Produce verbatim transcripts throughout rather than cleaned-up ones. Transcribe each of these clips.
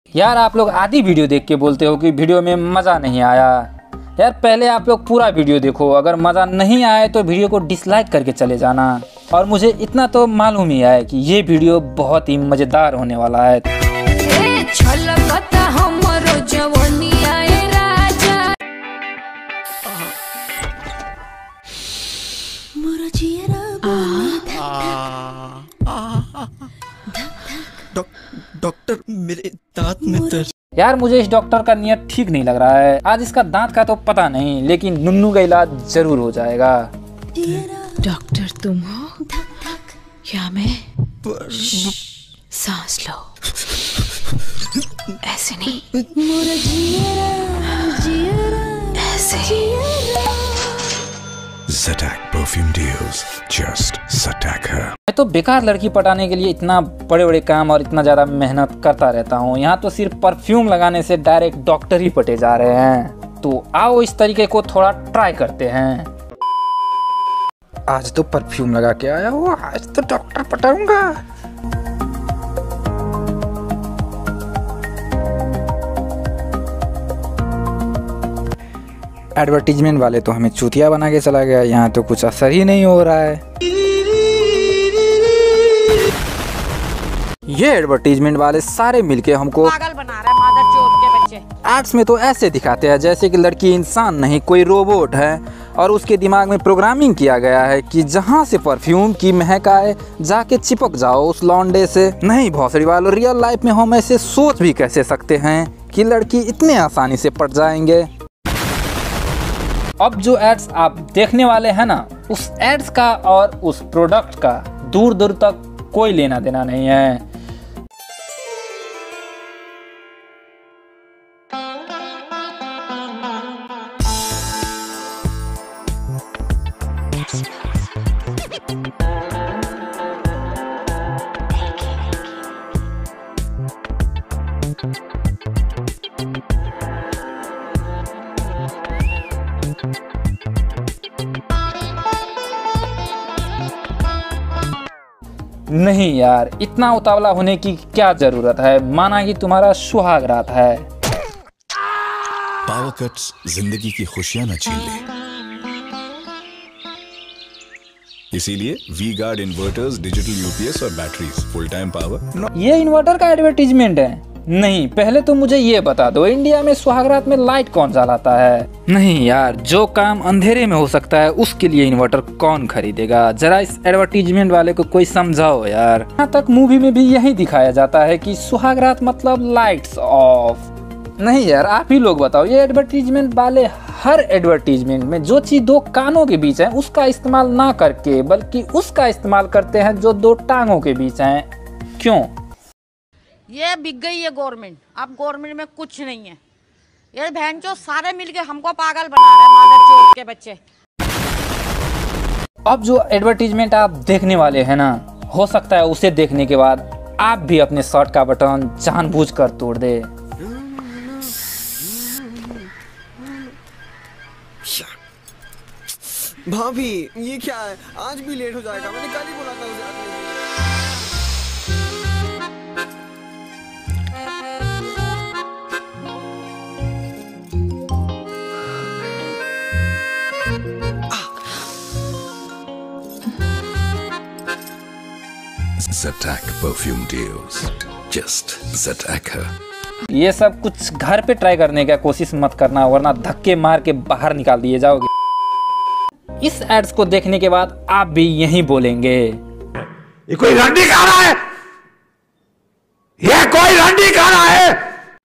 यार आप लोग आधी वीडियो देख के बोलते हो कि वीडियो में मज़ा नहीं आया। यार पहले आप लोग पूरा वीडियो देखो, अगर मज़ा नहीं आए तो वीडियो को डिसलाइक करके चले जाना। और मुझे इतना तो मालूम ही है कि ये वीडियो बहुत ही मज़ेदार होने वाला है। डॉक्टर मेरे दांत में दर्द। यार मुझे इस डॉक्टर का नियत ठीक नहीं लग रहा है। आज इसका दांत का तो पता नहीं, लेकिन नुन्नू का इलाज जरूर हो जाएगा। डॉक्टर तुम हो या मैं? सांस लो, ऐसे नहीं, ऐसे। Zattac perfume deals, just Zattac her. मैं तो बेकार लड़की पटाने के लिए इतना बड़े बड़े काम और इतना ज़्यादा मेहनत करता रहता हूँ, यहाँ तो सिर्फ परफ्यूम लगाने से डायरेक्ट डॉक्टर ही पटे जा रहे हैं। तो आओ इस तरीके को थोड़ा ट्राई करते हैं। आज तो परफ्यूम लगा के आया हूँ, आज तो डॉक्टर पटाऊंगा। एडवर्टीजमेंट वाले तो हमें चूतिया बना के चला गया, यहाँ तो कुछ असर ही नहीं हो रहा है। ये एडवर्टीजमेंट वाले सारे मिलके हमको पागल बना रहा है, मादरचोद के बच्चे। एड्स में तो ऐसे दिखाते हैं जैसे कि लड़की इंसान नहीं कोई रोबोट है और उसके दिमाग में प्रोग्रामिंग किया गया है कि जहाँ से परफ्यूम की महक आए जाके चिपक जाओ उस लौंडे से। नहीं भौसड़ी वालों, रियल लाइफ में हम ऐसे सोच भी कैसे सकते हैं कि लड़की इतने आसानी से पट जाएंगे। अब जो एड्स आप देखने वाले हैं ना, उस एड्स का और उस प्रोडक्ट का दूर दूर तक कोई लेना देना नहीं है। नहीं यार, इतना उतावला होने की क्या जरूरत है, माना कि तुम्हारा सुहाग रात है। पावर कट्स जिंदगी की खुशियां न छीन ले, इसीलिए V Guard inverters, digital UPS और बैटरीज, फुल टाइम पावर। ये इन्वर्टर का एडवर्टीजमेंट है? नहीं, पहले तो मुझे ये बता दो, इंडिया में सुहागरात में लाइट कौन जलाता है? नहीं यार, जो काम अंधेरे में हो सकता है उसके लिए इन्वर्टर कौन खरीदेगा? जरा इस एडवर्टीजमेंट वाले को कोई समझाओ यार। यहाँ तक मूवी में भी यही दिखाया जाता है कि सुहागरात मतलब लाइट्स ऑफ। नहीं यार, आप ही लोग बताओ, ये एडवर्टीजमेंट वाले हर एडवर्टीजमेंट में जो चीज दो कानों के बीच है उसका इस्तेमाल ना करके बल्कि उसका इस्तेमाल करते हैं जो दो टांगों के बीच है। क्यों? ये बिक गई है गवर्नमेंट, अब गवर्नमेंट में कुछ नहीं है। ये बहनचोद सारे मिलके हमको पागल बना रहे हैं, मादरचोद के बच्चे। अब जो एडवर्टीजमेंट आप देखने वाले हैं ना, हो सकता है उसे देखने के बाद आप भी अपने शर्ट का बटन जानबूझकर तोड़ दे। भाभी ये क्या है, आज भी लेट हो जाएगा, मैंने कल ही बोला था उसे आने के लिए। Zattac perfume deals, just Zattac her. ये सब कुछ घर पे ट्राई करने का कोशिश मत करना, वरना धक्के मार के बाहर निकाल दिए जाओगे। इस एड्स को देखने के बाद आप भी यही बोलेंगे, ये कोई रंडी खाना है, ये कोई रंडी खाना है।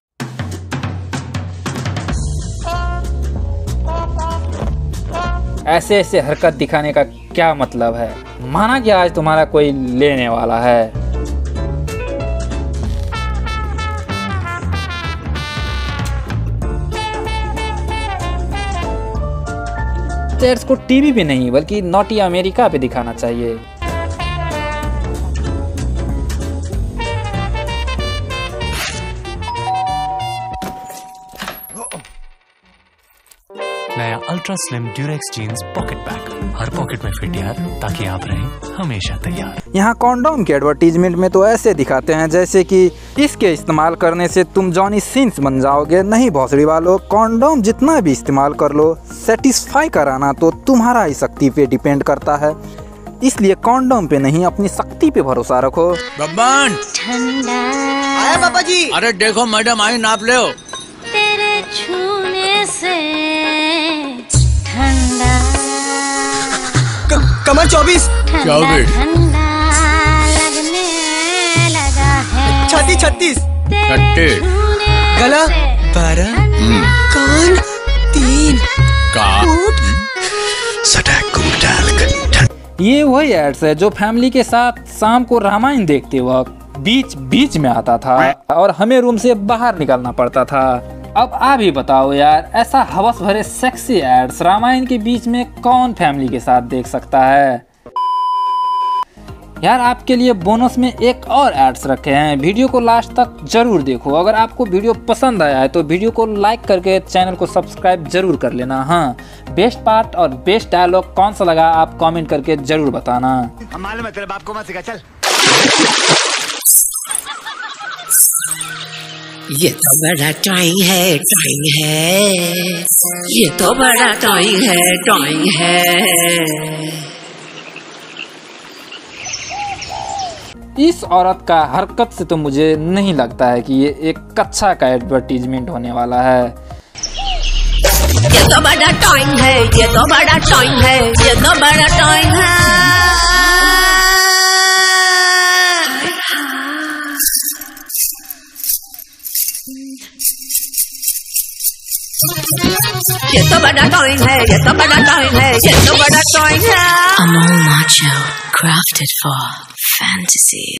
ऐसे ऐसे हरकत दिखाने का क्या मतलब है? माना कि आज तुम्हारा कोई लेने वाला है। एड्स को टीवी पे नहीं बल्कि नॉटी अमेरिका पे दिखाना चाहिए। नया ultra slim Durex jeans pocket pack, हर पॉकेट में फिट यार, ताकि आप रहें हमेशा तैयार। यहाँ कॉन्डोम के एडवर्टीजमेंट में तो ऐसे दिखाते हैं जैसे कि इसके इस्तेमाल करने से तुम जॉनी सिंस बन जाओगे। नहीं भोसड़ी वालों, कॉन्डोम जितना भी इस्तेमाल कर लो, सेटिस्फाई कराना तो तुम्हारा ही शक्ति पे डिपेंड करता है। इसलिए कॉन्डोम पे नहीं, अपनी शक्ति पे भरोसा रखो। बब्बन आया पापा जी। अरे देखो मैडम आई, नाप ले। तेरे छूने से ठंडा कमर चौबीस, चौबीस, ठंडा लगने लगा है। छत्तीस छत्तीस, छत्तीस, गला बारह, कान तीन, ये वही एड्स है जो फैमिली के साथ शाम को रामायण देखते वक्त बीच बीच में आता था और हमें रूम से बाहर निकलना पड़ता था। अब आप ही बताओ यार, ऐसा हवस भरे सेक्सी एड्स रामायण के बीच में कौन फैमिली के साथ देख सकता है। यार आपके लिए बोनस में एक और एड्स रखे हैं, वीडियो को लास्ट तक जरूर देखो। अगर आपको वीडियो पसंद आया है तो वीडियो को लाइक करके चैनल को सब्सक्राइब जरूर कर लेना। हाँ, बेस्ट पार्ट और बेस्ट डायलॉग कौन सा लगा आप कमेंट करके जरूर बताना। मालूम है तेरे बाप को मत सिखा, चल। ये तो बड़ा ड्राइंग है, ड्राइंग है, ये तो बड़ा ड्राइंग है, ड्राइंग है। इस औरत का हरकत से तो मुझे नहीं लगता है कि ये एक कच्चा का एडवर्टीजमेंट होने वाला है। ये तो बड़ा ड्राइंग है, ये तो बड़ा ड्राइंग है, ये तो बड़ा ड्राइंग है। ये तो बड़ा ड्राइंग है, ये तो बड़ा ड्राइंग है, ये तो बड़ा ड्राइंग है। Amol Macho, crafted for fantasy.